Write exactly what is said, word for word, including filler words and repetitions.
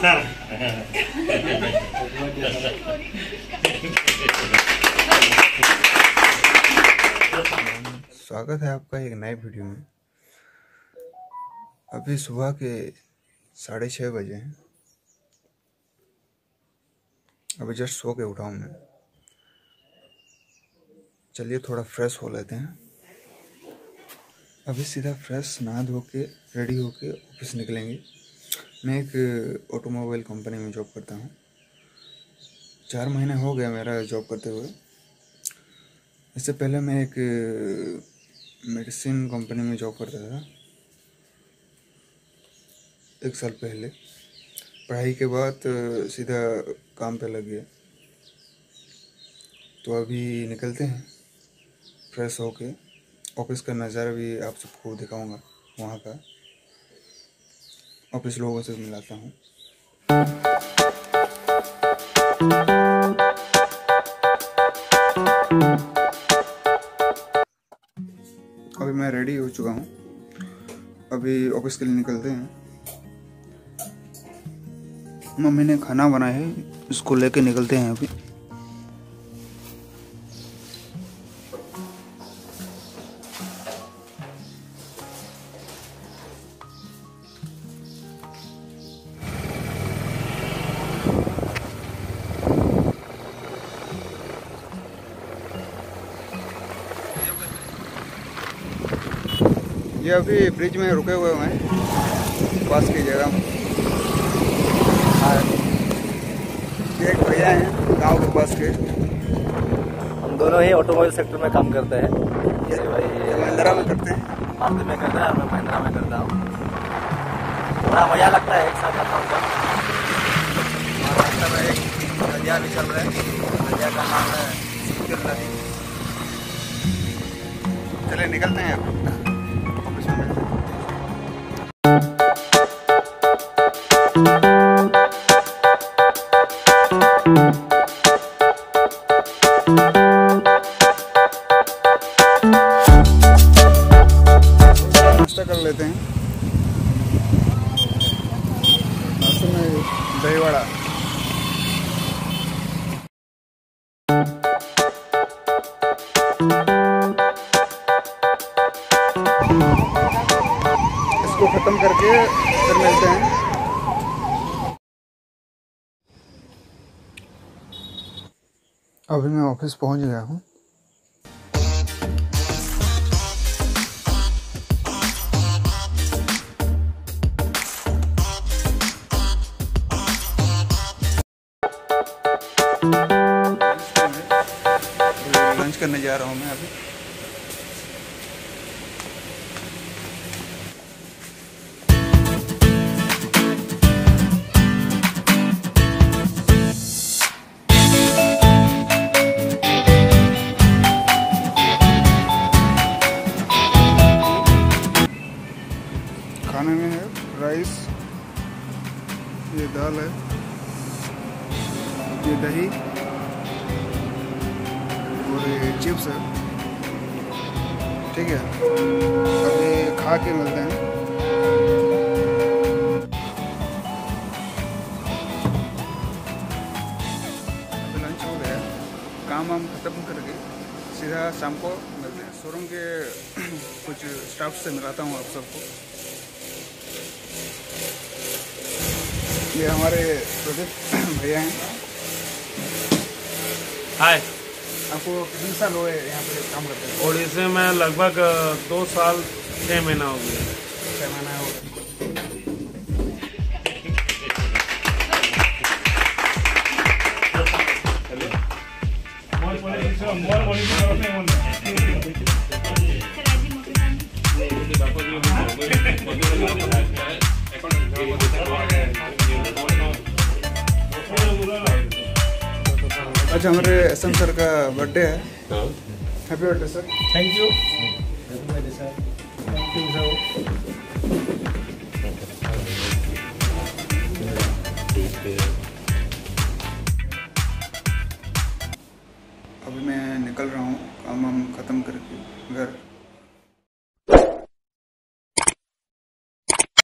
स्वागत है आपका एक नए वीडियो में। अभी सुबह के साढ़े छः बजे हैं। अभी जस्ट सो के उठा हूँ मैं। चलिए थोड़ा फ्रेश हो लेते हैं। अभी सीधा फ्रेश नहा धो के रेडी होके ऑफिस निकलेंगे। मैं एक ऑटोमोबाइल कंपनी में जॉब करता हूँ। चार महीने हो गया मेरा जॉब करते हुए। इससे पहले मैं एक मेडिसिन कंपनी में जॉब करता था एक साल पहले। पढ़ाई के बाद सीधा काम पे लग गया। तो अभी निकलते हैं फ्रेश होके। ऑफिस का नज़ारा भी आप सबको दिखाऊंगा, वहाँ का ऑफिस लोगों से मिलाता हूँ। अभी मैं रेडी हो चुका हूँ। अभी ऑफिस के लिए निकलते हैं। मम्मी ने खाना बनाया है, इसको लेके निकलते हैं अभी। ये अभी ब्रिज में रुके हुए हैं बस की जगह में। ये एक भैया हैं गांव के पास के। हम दोनों ही ऑटोमोबाइल सेक्टर में काम करते हैं। ये भाई महिंद्रा में करते हैं। मारुति में करता है और मैं महिंद्रा में करता हूँ। बड़ा मजा लगता है एक साथ का काम करना। एक नदिया भी चल रहा है। नदिया का नाम है सिंगल नदी। चले निकलते हैं ऑफिस में। नाश्ता कर लेते हैं। नाश्ते में दही वड़ा। इसको खत्म करके फिर मिलते हैं। अभी मैं ऑफिस पहुंच गया हूँ। लंच करने जा रहा हूँ मैं अभी। खाने में है राइस, ये दाल है, ये दही और ये चिप्स है। ठीक है, अभी खा के मिलते हैं। अभी लंच हो गया, काम वाम खत्म करके सीधा शाम को मिलते हैं। शोरूम के कुछ स्टाफ से मिलाता हूँ आप सबको। ये हमारे प्रोजेक्ट भैया हैं। हाय, आपको कितने साल हुए यहाँ पे काम करते हैं? ओडिशा में लगभग दो साल छः महीना हो गया। छः महीना हो गया। आज हमारे एस एम सर का बर्थडे है। Happy birthday sir. Thank you. Happy birthday sir. Thank you sir.